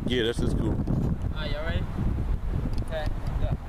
Yeah, that's just cool. Alright, y'all ready? Okay, go.